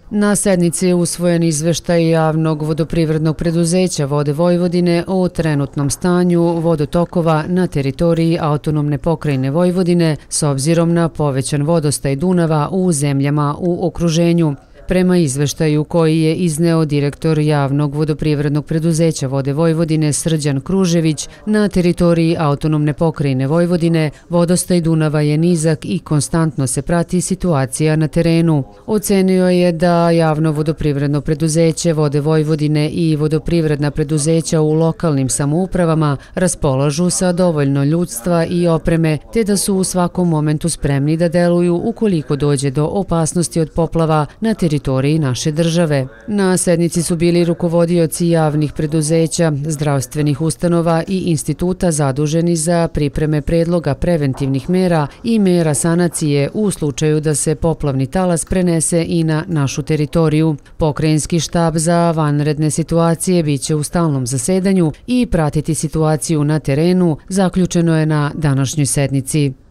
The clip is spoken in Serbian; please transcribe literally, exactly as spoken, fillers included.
Na sednici je usvojen izveštaj Javnog vodoprivrednog preduzeća Vode Vojvodine o trenutnom stanju vodotokova na teritoriji Autonomne pokrajine Vojvodine s obzirom na povećan vodostaj Dunava u zemljama u okruženju. Prema izveštaju koji je izneo direktor Javnog vodoprivrednog preduzeća Vode Vojvodine Srđan Kružević, na teritoriji Autonomne pokrajine Vojvodine vodostaj Dunava je nizak i konstantno se prati situacija na terenu. Ocenio je da Javno vodoprivredno preduzeće Vode Vojvodine i vodoprivredna preduzeća u lokalnim samoupravama raspolažu sa dovoljno ljudstva i opreme, te da su u svakom momentu spremni da deluju ukoliko dođe do opasnosti od poplava na teritoriji teritoriji naše države. Na sednici su bili rukovodioci javnih preduzeća, zdravstvenih ustanova i instituta zaduženi za pripreme predloga preventivnih mera i mera sanacije u slučaju da se poplavni talas prenese i na našu teritoriju. Pokrajinski štab za vanredne situacije biće u stalnom zasedanju i pratiti situaciju na terenu, zaključeno je na današnjoj sednici.